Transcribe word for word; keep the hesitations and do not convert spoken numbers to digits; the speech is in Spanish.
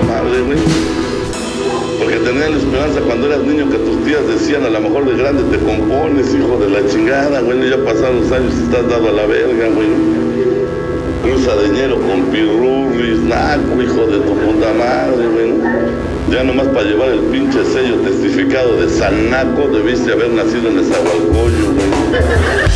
madre, güey. Porque tenía la esperanza cuando eras niño que tus tías decían, a lo mejor de grande te compones, hijo de la chingada, güey. Ya pasaron los años y estás dado a la verga, güey. Cruza de ñero con pirurris, naco, hijo de tu puta madre, güey. Ya nomás para llevar el pinche sello testificado de San Naco debiste haber nacido en Nezahualcóyotl, güey.